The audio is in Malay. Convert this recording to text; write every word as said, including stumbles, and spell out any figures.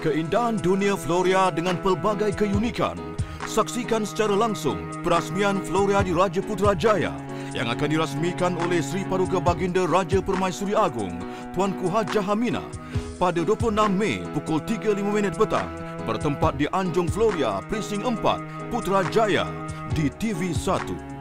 Keindahan dunia Floria dengan pelbagai keunikan. Saksikan secara langsung perasmian Floria di Raja Putrajaya yang akan dirasmikan oleh Sri Paduka Baginda Raja Permaisuri Agong Tuanku Hajah Hamina pada dua puluh enam Mei pukul tiga lima minit petang bertempat di Anjung Floria, Precinct empat, Putrajaya di T V satu.